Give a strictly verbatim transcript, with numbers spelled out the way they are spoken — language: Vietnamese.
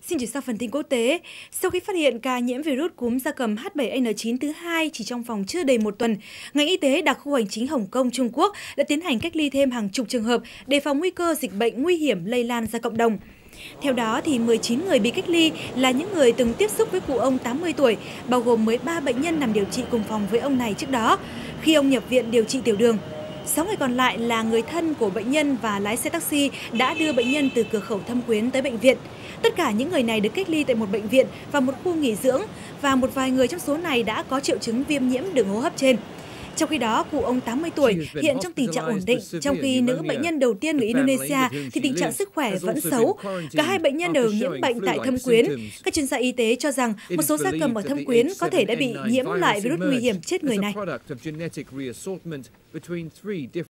Xin chuyển sang phần tin quốc tế. Sau khi phát hiện ca nhiễm virus cúm gia cầm H bảy N chín thứ hai chỉ trong vòng chưa đầy một tuần, ngành y tế đặc khu hành chính Hồng Kông, Trung Quốc đã tiến hành cách ly thêm hàng chục trường hợp đề phòng nguy cơ dịch bệnh nguy hiểm lây lan ra cộng đồng. Theo đó, thì mười chín người bị cách ly là những người từng tiếp xúc với cụ ông tám mươi tuổi, bao gồm mười ba bệnh nhân nằm điều trị cùng phòng với ông này trước đó, khi ông nhập viện điều trị tiểu đường. sáu người còn lại là người thân của bệnh nhân và lái xe taxi đã đưa bệnh nhân từ cửa khẩu Thâm Quyến tới bệnh viện. Tất cả những người này được cách ly tại một bệnh viện và một khu nghỉ dưỡng, và một vài người trong số này đã có triệu chứng viêm nhiễm đường hô hấp trên. Trong khi đó, cụ ông tám mươi tuổi hiện trong tình trạng ổn định, trong khi nữ bệnh nhân đầu tiên người Indonesia thì tình trạng sức khỏe vẫn xấu. Cả hai bệnh nhân đều nhiễm bệnh tại Thâm Quyến. Các chuyên gia y tế cho rằng một số gia cầm ở Thâm Quyến có thể đã bị nhiễm loại virus nguy hiểm chết người này.